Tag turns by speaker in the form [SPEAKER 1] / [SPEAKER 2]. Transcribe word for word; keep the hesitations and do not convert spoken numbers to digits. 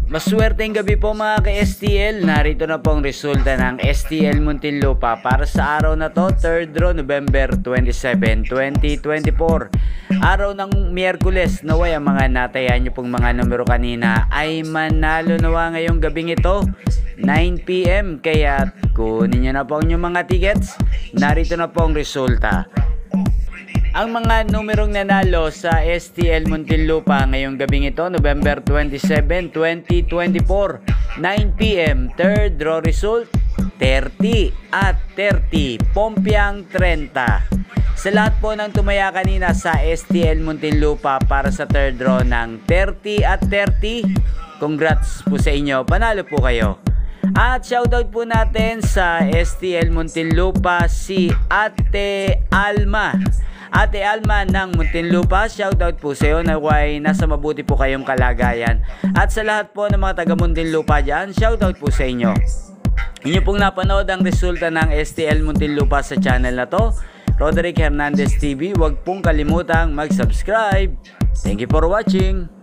[SPEAKER 1] Maswerteng gabi po mga ka-S T L. Narito na po ang resulta ng S T L Muntinlupa para sa araw na to, third draw, November twenty-seven, twenty twenty-four. Araw ng Miyerkules. Naway ang mga natayan nyo pong mga numero kanina ay manalo nawa ngayong gabing ito, nine p m Kaya kunin nyo na po ang inyong mga tickets. Narito na po ang resulta. Ang mga numerong nanalo sa S T L Muntinlupa ngayong gabing ito, November twenty-seven, twenty twenty-four, nine p m Third draw result, thirty at thirty, Pompiang thirty. Sa lahat po ng tumaya kanina sa S T L Muntinlupa para sa third draw ng thirty at thirty, congrats po sa inyo, panalo po kayo. At shoutout po natin sa S T L Muntinlupa si Ate Alma. Ate Alma ng Muntinlupa, shoutout po sa iyo, naway nasa mabuti po kayong kalagayan. At sa lahat po ng mga taga Muntinlupa dyan, shoutout po sa inyo. Inyo pong napanood ang resulta ng S T L Muntinlupa sa channel na to, Roderick Hernandez T V. Huwag pong kalimutang mag-subscribe. Thank you for watching.